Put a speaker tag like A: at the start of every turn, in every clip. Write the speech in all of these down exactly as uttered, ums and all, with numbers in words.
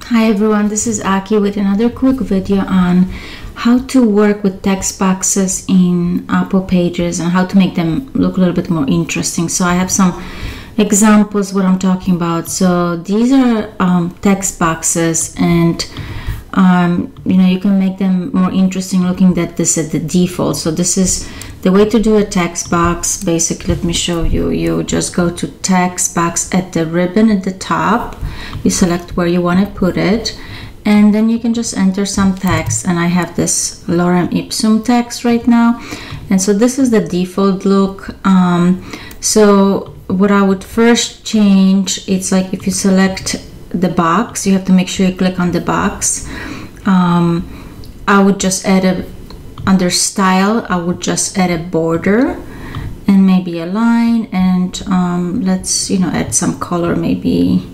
A: Hi everyone, this is Aki with another quick video on how to work with text boxes in Apple Pages and how to make them look a little bit more interesting. So I have some examples what I'm talking about. So these are um, text boxes, and um, you know, you can make them more interesting looking that this is the default. So this is the way to do a text box. Basically, let me show you. You just go to text box at the ribbon at the top. You select where you want to put it, and then you can just enter some text. And I have this lorem ipsum text right now, and so this is the default look. Um, so what I would first change, it's like if you select the box, you have to make sure you click on the box. um, I would just add a under style, I would just add a border and maybe a line, and um, let's you know add some color. Maybe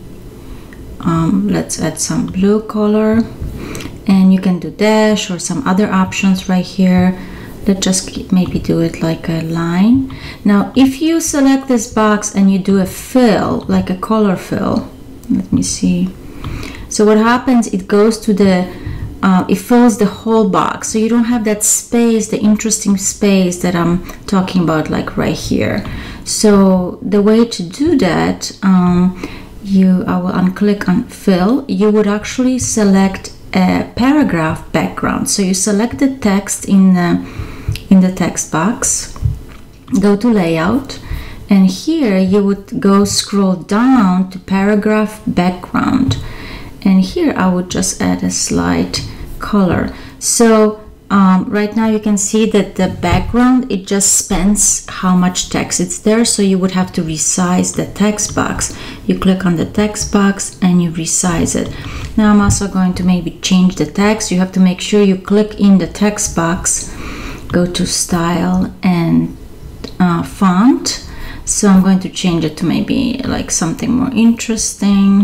A: um, let's add some blue color, and you can do dash or some other options right here. Let's just maybe do it like a line. Now if you select this box and you do a fill, like a color fill, let me see. So what happens, it goes to the Uh, it fills the whole box, so you don't have that space, the interesting space that I'm talking about, like right here. So the way to do that, um, you I will unclick on fill. You would actually select a paragraph background. So you select the text in the in the text box, go to layout, and here you would go scroll down to paragraph background. And here I would just add a slight color. So um, right now you can see that the background, it just spends how much text it's there. So you would have to resize the text box. You click on the text box and you resize it. Now I'm also going to maybe change the text. You have to make sure you click in the text box, go to style and uh, font. So I'm going to change it to maybe like something more interesting.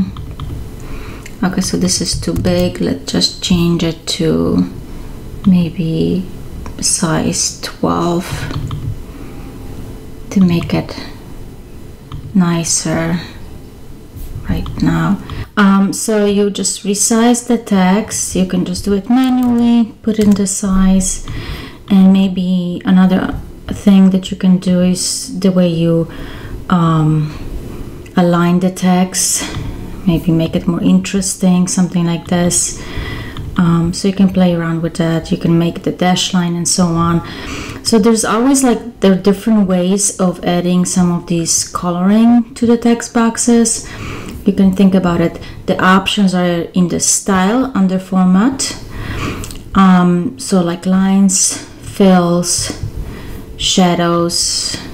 A: Okay, so this is too big. Let's just change it to maybe size twelve to make it nicer right now. Um, so you just resize the text. You can just do it manually, put in the size, and maybe another thing that you can do is the way you um, align the text. Maybe make it more interesting, something like this. Um, so you can play around with that. You can make the dash line and so on. So there's always like there are different ways of adding some of these coloring to the text boxes. You can think about it. The options are in the style under format. Um, so like lines, fills, shadows.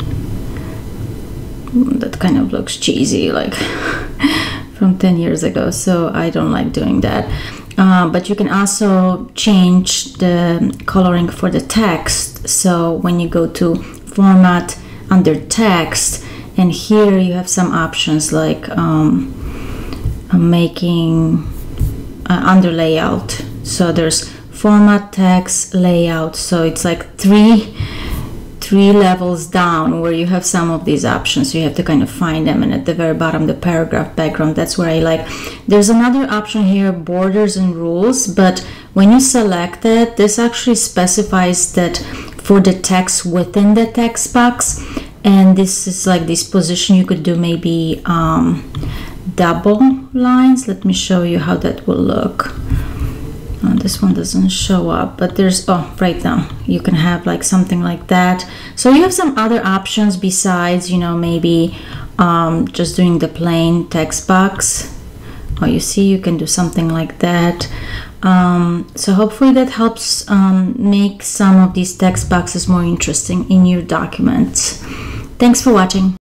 A: That kind of looks cheesy, like from ten years ago, so I don't like doing that. Uh, but you can also change the coloring for the text. So when you go to format under text, and here you have some options like um, making uh, under layout. So there's format, text, layout. So it's like three three levels down where you have some of these options. You have to kind of find them, and at the very bottom the paragraph background, that's where I like. There's another option here, borders and rules, but when you select it, this actually specifies that for the text within the text box, and this is like this position. You could do maybe um, double lines. Let me show you how that will look. Uh, this one doesn't show up, but there's, oh, right now you can have like something like that. So you have some other options besides, you know, maybe um, just doing the plain text box. Oh, you see, you can do something like that. Um, so hopefully that helps um, make some of these text boxes more interesting in your documents. Thanks for watching.